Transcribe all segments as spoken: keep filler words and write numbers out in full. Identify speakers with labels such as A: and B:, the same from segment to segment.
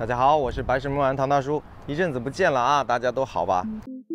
A: 大家好，我是白石木兰唐大叔，一阵子不见了啊，大家都好吧？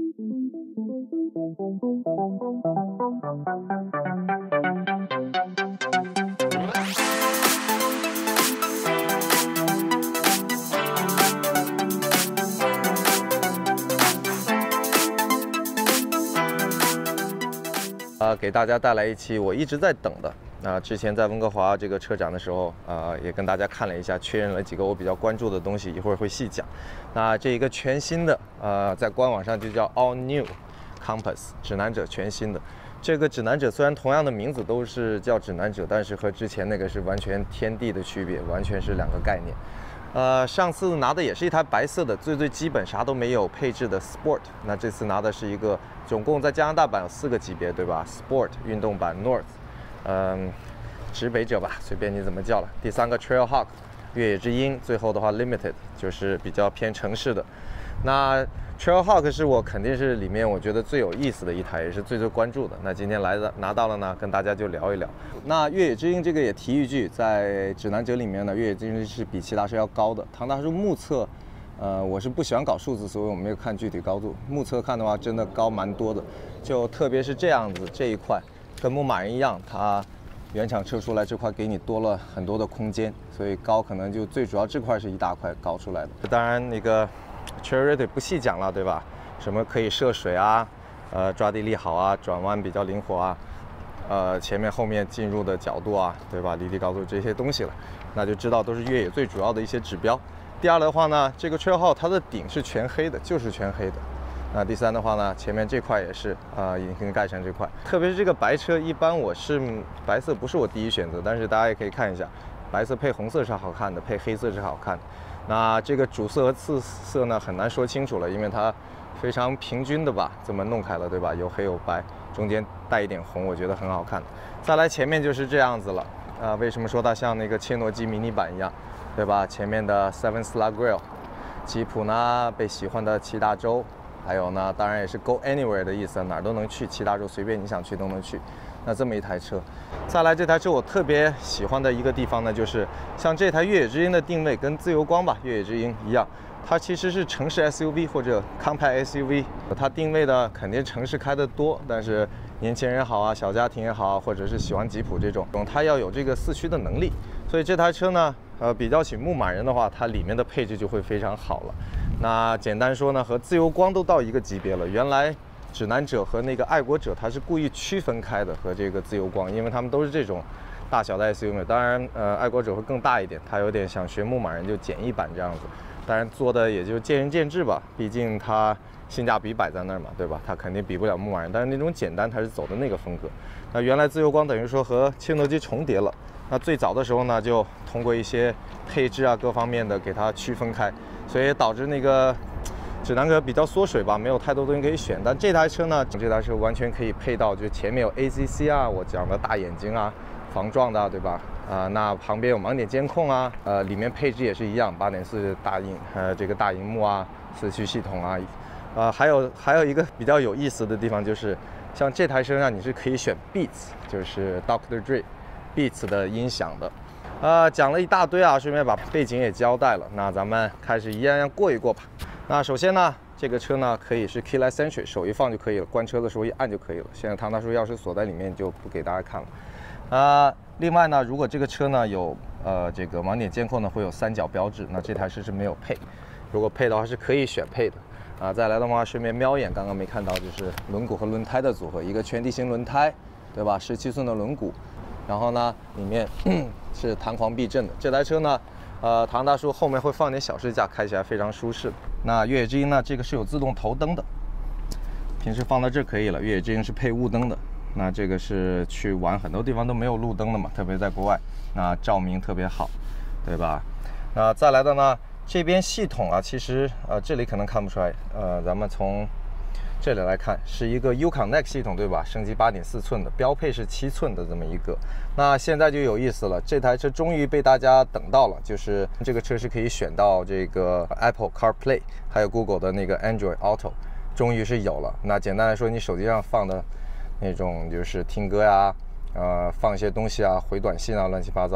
A: 呃，给大家带来一期我一直在等的。啊、呃，之前在温哥华这个车展的时候，呃，也跟大家看了一下，确认了几个我比较关注的东西，一会儿会细讲。那这一个全新的，呃，在官网上就叫 All New Compass 指南者全新的。这个指南者虽然同样的名字都是叫指南者，但是和之前那个是完全天地的区别，完全是两个概念。呃，上次拿的也是一台白色的，最最基本啥都没有配置的 Sport。那这次拿的是一个，总共在加拿大版有四个级别，对吧 ？Sport 运动版 North。嗯，指北者吧，随便你怎么叫了。第三个 Trailhawk 越野之鹰，最后的话 Limited 就是比较偏城市的。那 Trailhawk 是我肯定是里面我觉得最有意思的一台，也是最最关注的。那今天来的拿到了呢，跟大家就聊一聊。那越野之鹰这个也提一句，在指南者里面呢，越野之鹰是比其他车要高的。唐大叔目测，呃，我是不喜欢搞数字，所以我没有看具体高度。目测看的话，真的高蛮多的，就特别是这样子这一块。跟牧马人一样，它原厂车出来这块给你多了很多的空间，所以高可能就最主要这块是一大块高出来的。当然那个 Trailrated 不细讲了，对吧？什么可以涉水啊，呃，抓地力好啊，转弯比较灵活啊，呃，前面后面进入的角度啊，对吧？离地高度这些东西了，那就知道都是越野最主要的一些指标。第二的话呢，这个 Trailhawk 它的顶是全黑的，就是全黑的。那第三的话呢，前面这块也是啊、呃，引擎盖上这块，特别是这个白车，一般我是白色不是我第一选择，但是大家也可以看一下，白色配红色是好看的，配黑色是好看的。那这个主色和次色呢，很难说清楚了，因为它非常平均的吧，这么弄开了，对吧？有黑有白，中间带一点红，我觉得很好看。再来前面就是这样子了，啊、呃，为什么说它像那个切诺基迷你版一样，对吧？前面的 Seven Slug Grill， 吉普呢被喜欢的七大洲。还有呢，当然也是 Go Anywhere 的意思，哪儿都能去，其他州随便你想去都能去。那这么一台车，再来这台车我特别喜欢的一个地方呢，就是像这台越野之鹰的定位跟自由光吧，越野之鹰一样，它其实是城市 S U V 或者康派 S U V， 它定位的肯定城市开得多，但是年轻人也好啊，小家庭也好啊，或者是喜欢吉普这种，它要有这个四驱的能力。所以这台车呢，呃，比较起牧马人的话，它里面的配置就会非常好了。那简单说呢，和自由光都到一个级别了。原来指南者和那个爱国者，它是故意区分开的，和这个自由光，因为他们都是这种大小的 S U V。当然，呃，爱国者会更大一点，它有点想学牧马人就简易版这样子。当然做的也就见仁见智吧，毕竟它性价比摆在那儿嘛，对吧？它肯定比不了牧马人，但是那种简单它是走的那个风格。那原来自由光等于说和切诺基重叠了。那最早的时候呢，就通过一些配置啊各方面的给它区分开，所以导致那个指南者比较缩水吧，没有太多东西可以选。但这台车呢，这台车完全可以配到，就前面有 A C C 啊，我讲的大眼睛啊，防撞的、啊，对吧？啊、呃，那旁边有盲点监控啊，呃，里面配置也是一样，八点四大荧，呃，这个大荧幕啊，四驱系统啊，呃，还有还有一个比较有意思的地方就是，像这台车上你是可以选 Beats， 就是 Doctor Dre。Beats 的音响的，呃，讲了一大堆啊，顺便把背景也交代了。那咱们开始一样样过一过吧。那首先呢，这个车呢可以是 Keyless Entry， 手一放就可以了，关车的时候一按就可以了。现在唐大叔钥匙锁在里面，就不给大家看了。呃，另外呢，如果这个车呢有呃这个盲点监控呢，会有三角标志，那这台车是没有配。如果配的话是可以选配的。啊，再来的话，顺便瞄一眼，刚刚没看到，就是轮毂和轮胎的组合，一个全地形轮胎，对吧？十七寸的轮毂。然后呢，里面是弹簧避震的。这台车呢，呃，唐大叔后面会放点小支架，开起来非常舒适。那越野之鹰呢，这个是有自动头灯的，平时放到这可以了。越野之鹰是配雾灯的，那这个是去玩很多地方都没有路灯的嘛，特别在国外，那照明特别好，对吧？那再来的呢，这边系统啊，其实呃这里可能看不出来，呃，咱们从这里来看是一个 Uconnect 系统，对吧？升级八点四寸的，标配是七寸的这么一个。那现在就有意思了，这台车终于被大家等到了，就是这个车是可以选到这个 Apple CarPlay， 还有 Google 的那个 Android Auto， 终于是有了。那简单来说，你手机上放的那种就是听歌呀，呃，放一些东西啊，回短信啊，乱七八糟的，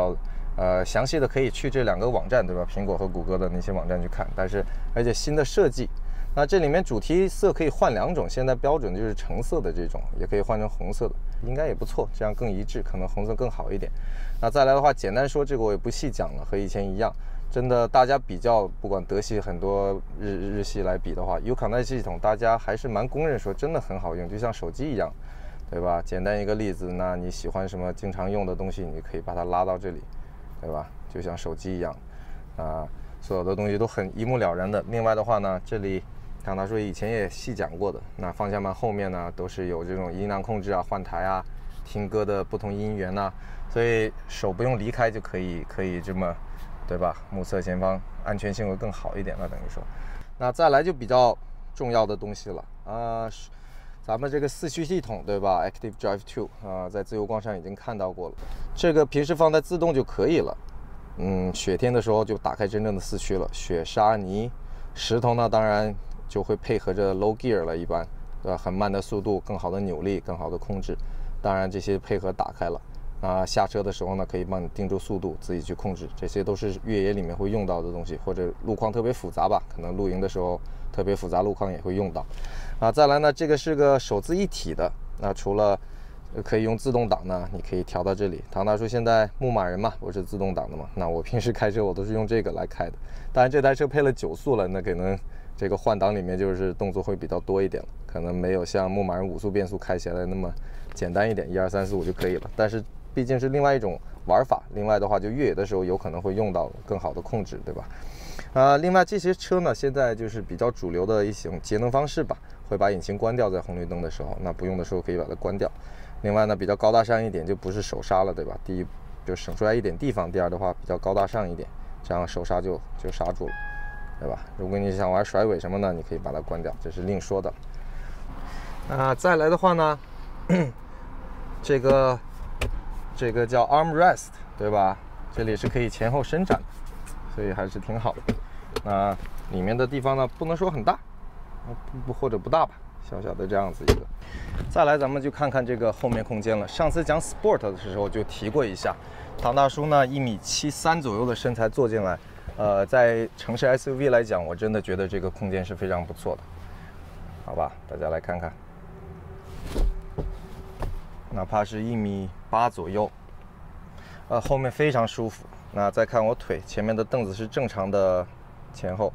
A: 呃，详细的可以去这两个网站，对吧？苹果和谷歌的那些网站去看。但是，而且新的设计，那这里面主题色可以换两种，现在标准就是橙色的这种，也可以换成红色的，应该也不错，这样更一致，可能红色更好一点。那再来的话，简单说这个我也不细讲了，和以前一样，真的大家比较，不管德系很多日日系来比的话 ，Yukon 的系统大家还是蛮公认说真的很好用，就像手机一样。对吧？简单一个例子，那你喜欢什么经常用的东西，你可以把它拉到这里，对吧？就像手机一样，啊，所有的东西都很一目了然的。另外的话呢，这里唐大叔以前也细讲过的，那方向盘后面呢都是有这种音量控制啊、换台啊、听歌的不同音源呐，所以手不用离开就可以可以这么，对吧？目测前方，安全性会更好一点了，等于说。那再来就比较重要的东西了啊。呃咱们这个四驱系统，对吧 ？Active Drive 二啊、呃，在自由光上已经看到过了。这个平时放在自动就可以了。嗯，雪天的时候就打开真正的四驱了。雪、沙、泥、石头呢，当然就会配合着 Low Gear 了，一般，对吧？很慢的速度，更好的扭力，更好的控制。当然这些配合打开了。啊，下车的时候呢，可以帮你定住速度，自己去控制。这些都是越野里面会用到的东西，或者路况特别复杂吧，可能露营的时候特别复杂路况也会用到。啊，再来呢，这个是个手自一体的。那除了可以用自动挡呢，你可以调到这里。唐大叔现在牧马人嘛，我是自动挡的嘛，那我平时开车我都是用这个来开的。当然这台车配了九速了，那可能这个换挡里面就是动作会比较多一点了，可能没有像牧马人五速变速开起来那么简单一点，一二三四五就可以了。但是毕竟是另外一种玩法，另外的话就越野的时候有可能会用到更好的控制，对吧？啊，另外这些车呢，现在就是比较主流的一种节能方式吧，会把引擎关掉在红绿灯的时候，那不用的时候可以把它关掉。另外呢，比较高大上一点，就不是手刹了，对吧？第一就省出来一点地方，第二的话比较高大上一点，这样手刹就就刹住了，对吧？如果你想玩甩尾什么呢，你可以把它关掉，这是另说的。啊，再来的话呢，这个。这个叫 armrest， 对吧？这里是可以前后伸展的，所以还是挺好的。那里面的地方呢，不能说很大，不或者不大吧，小小的这样子一个。再来，咱们就看看这个后面空间了。上次讲 Sport 的时候就提过一下，唐大叔呢一米七三左右的身材坐进来，呃，在城市 S U V 来讲，我真的觉得这个空间是非常不错的，好吧？大家来看看。哪怕是一米八左右，呃，后面非常舒服。那再看我腿，前面的凳子是正常的前后，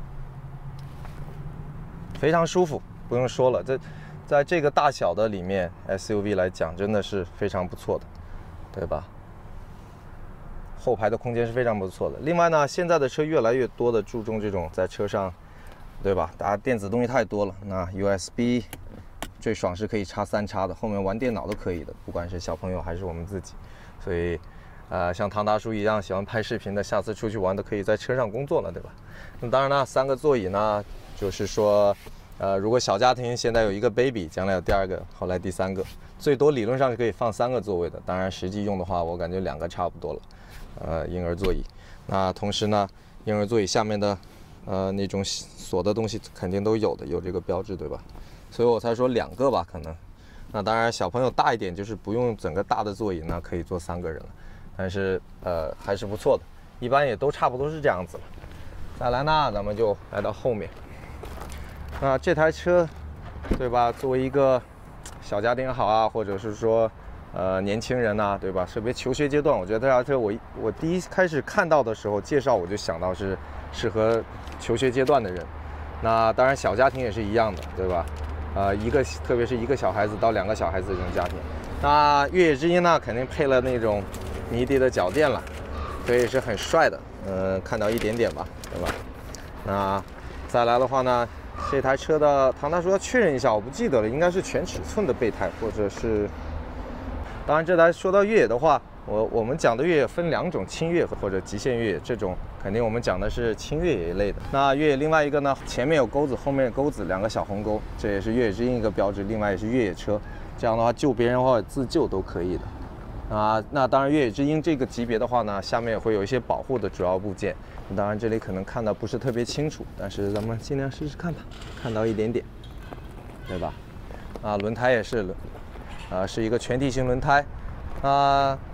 A: 非常舒服，不用说了。这在这个大小的里面 S U V 来讲，真的是非常不错的，对吧？后排的空间是非常不错的。另外呢，现在的车越来越多的注重这种在车上，对吧？大家电子东西太多了，那 U S B。最爽是可以插三插的，后面玩电脑都可以的，不管是小朋友还是我们自己。所以，呃，像唐大叔一样喜欢拍视频的，下次出去玩都可以在车上工作了，对吧？那当然呢，三个座椅呢，就是说，呃，如果小家庭现在有一个 baby， 将来有第二个，后来第三个，最多理论上是可以放三个座位的。当然实际用的话，我感觉两个差不多了。呃，婴儿座椅。那同时呢，婴儿座椅下面的，呃，那种锁的东西肯定都有的，有这个标志，对吧？所以我才说两个吧，可能。那当然，小朋友大一点，就是不用整个大的座椅呢，可以坐三个人了。但是呃，还是不错的，一般也都差不多是这样子了。再来呢，咱们就来到后面。那这台车，对吧？作为一个小家庭好啊，或者是说呃年轻人呐、啊，对吧？特别求学阶段，我觉得这台车我我第一开始看到的时候介绍，我就想到是适合求学阶段的人。那当然，小家庭也是一样的，对吧？呃，一个特别是一个小孩子到两个小孩子这种家庭，那越野之音呢，肯定配了那种迷笛的脚垫了，所以是很帅的。嗯、呃，看到一点点吧，对吧？那再来的话呢，这台车的唐大叔要确认一下，我不记得了，应该是全尺寸的备胎，或者是……当然，这台说到越野的话，我我们讲的越野分两种，轻越野或者极限越野，这种肯定我们讲的是轻越野一类的。那越野另外一个呢，前面有钩子，后面有钩子，两个小红钩，这也是越野之音一个标志。另外也是越野车，这样的话救别人或者自救都可以的。啊，那当然越野之音这个级别的话呢，下面也会有一些保护的主要部件。当然这里可能看到不是特别清楚，但是咱们尽量试试看吧，看到一点点，对吧？啊，轮胎也是，呃，是一个全地形轮胎。啊，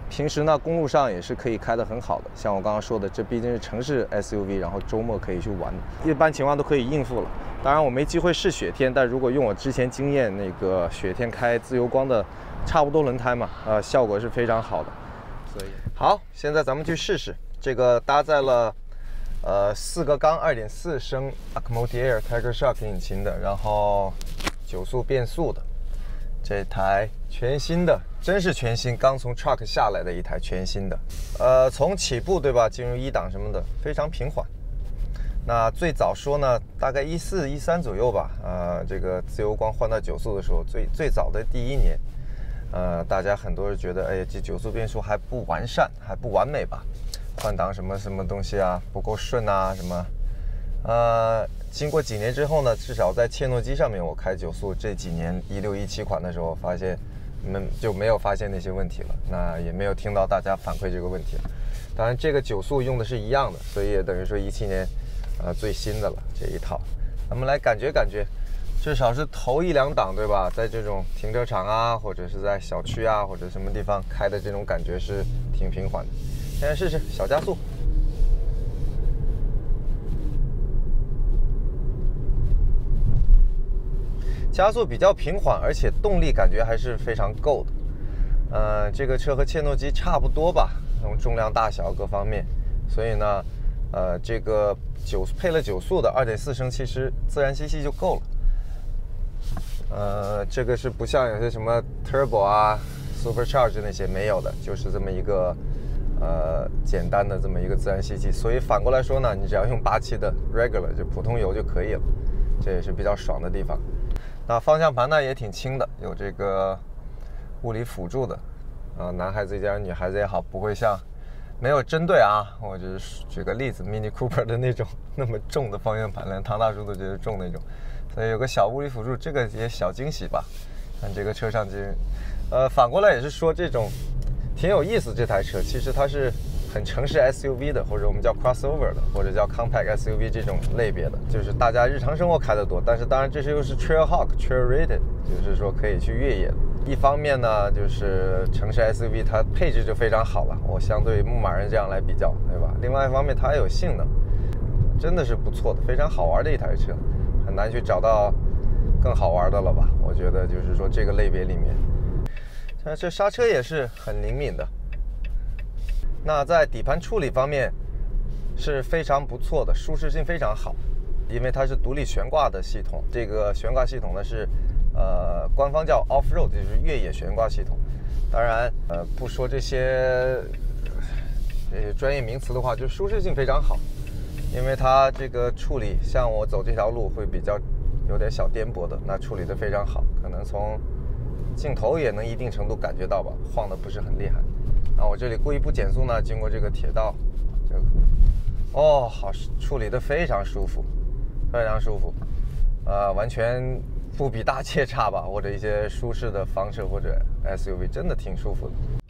A: 平时呢，公路上也是可以开得很好的。像我刚刚说的，这毕竟是城市 S U V， 然后周末可以去玩，一般情况都可以应付了。当然我没机会试雪天，但如果用我之前经验，那个雪天开自由光的差不多轮胎嘛，呃，效果是非常好的。所以好，现在咱们去试试这个搭载了呃四个缸二点四升 Acmoti-Air Tiger Shark 引擎的，然后九速变速的。这台全新的，真是全新，刚从 truck 下来的一台全新的，呃，从起步对吧，进入一档什么的非常平缓。那最早说呢，大概一四一三左右吧，呃，这个自由光换到九速的时候，最最早的第一年，呃，大家很多人觉得，哎，这九速变速还不完善，还不完美吧，换挡什么什么东西啊，不够顺啊，什么，呃。经过几年之后呢，至少在切诺基上面，我开九速这几年一六一七款的时候，发现没就没有发现那些问题了，那也没有听到大家反馈这个问题了。当然，这个九速用的是一样的，所以也等于说一七年，呃最新的了这一套。咱们来感觉感觉，至少是头一两档对吧？在这种停车场啊，或者是在小区啊，或者什么地方开的这种感觉是挺平缓的。现在试试小加速。加速比较平缓，而且动力感觉还是非常够的。呃，这个车和切诺基差不多吧，从重量大小各方面，所以呢，呃，这个九配了九速的二点四升，其实自然吸气就够了。呃，这个是不像有些什么 Turbo 啊、Supercharge 那些没有的，就是这么一个呃简单的这么一个自然吸气。所以反过来说呢，你只要用八七的 Regular 就普通油就可以了，这也是比较爽的地方。那方向盘呢也挺轻的，有这个物理辅助的，啊，男孩子也好，女孩子也好，不会像没有针对啊，我就是举个例子 ，Mini Cooper 的那种那么重的方向盘，连唐大叔都觉得重那种，所以有个小物理辅助，这个也小惊喜吧。看这个车上就，呃，反过来也是说这种挺有意思，这台车其实它是很城市 S U V 的，或者我们叫 crossover 的，或者叫 compact S U V 这种类别的，就是大家日常生活开得多，但是当然这是又是 Trailhawk Trail Rated， 就是说可以去越野的。一方面呢，就是城市 S U V 它配置就非常好了，我相对牧马人这样来比较，对吧？另外一方面它也有性能，真的是不错的，非常好玩的一台车，很难去找到更好玩的了吧？我觉得就是说这个类别里面，但这刹车也是很灵敏的。那在底盘处理方面是非常不错的，舒适性非常好，因为它是独立悬挂的系统。这个悬挂系统呢是，呃，官方叫 Off-Road， 就是越野悬挂系统。当然，呃，不说这些这些专业名词的话，就舒适性非常好，因为它这个处理，像我走这条路会比较有点小颠簸的，那处理的非常好，可能从镜头也能一定程度感觉到吧，晃的不是很厉害。那我这里故意不减速呢，经过这个铁道，这个哦，好，处理的非常舒服，非常舒服，呃，完全不比大切差吧，或者一些舒适的房车或者 S U V， 真的挺舒服的。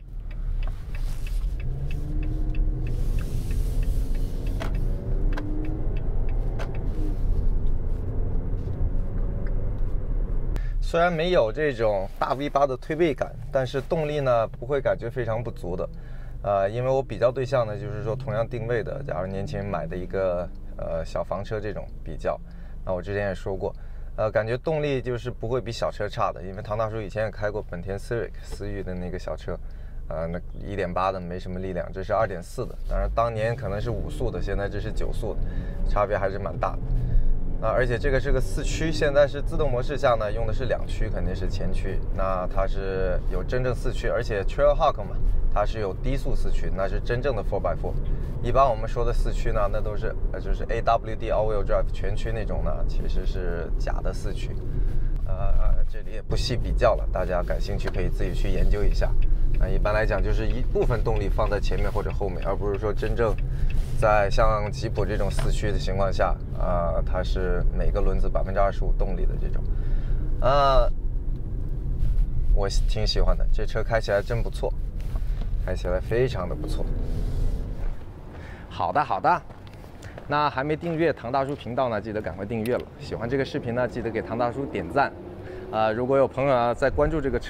A: 虽然没有这种大 V 八的推背感，但是动力呢不会感觉非常不足的。呃，因为我比较对象呢，就是说同样定位的，假如年轻人买的一个呃小房车这种比较，那我之前也说过，呃，感觉动力就是不会比小车差的，因为唐大叔以前也开过本田 Civic 思域的那个小车，呃，那一点八的没什么力量，这是二点四的，当然当年可能是五速的，现在这是九速的，差别还是蛮大的。啊，而且这个是个四驱，现在是自动模式下呢，用的是两驱，肯定是前驱。那它是有真正四驱，而且 Trailhawk 嘛，它是有低速四驱，那是真正的 four by four。一般我们说的四驱呢，那都是呃就是 A W D All Wheel Drive 全驱那种呢，其实是假的四驱。呃，这里也不细比较了，大家感兴趣可以自己去研究一下。那一般来讲，就是一部分动力放在前面或者后面，而不是说真正在像吉普这种四驱的情况下，啊、呃，它是每个轮子百分之二十五动力的这种，呃，我挺喜欢的，这车开起来真不错，开起来非常的不错。好的，好的。那还没订阅唐大叔频道呢，记得赶快订阅了。喜欢这个视频呢，记得给唐大叔点赞。啊、呃，如果有朋友啊在关注这个车，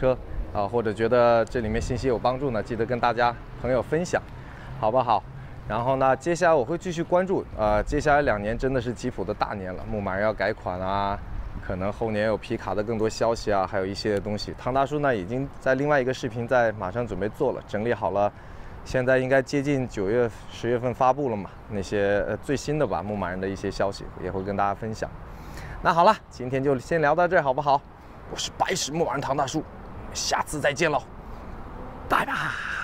A: 啊，或者觉得这里面信息有帮助呢，记得跟大家朋友分享，好不好？然后呢，接下来我会继续关注，呃，接下来两年真的是吉普的大年了，牧马人要改款啊，可能后年有皮卡的更多消息啊，还有一些东西。唐大叔呢已经在另外一个视频在马上准备做了，整理好了，现在应该接近九月、十月份发布了嘛，那些呃最新的吧，牧马人的一些消息也会跟大家分享。那好了，今天就先聊到这儿，好不好？我是白石牧马人唐大叔，下次再见喽，拜拜。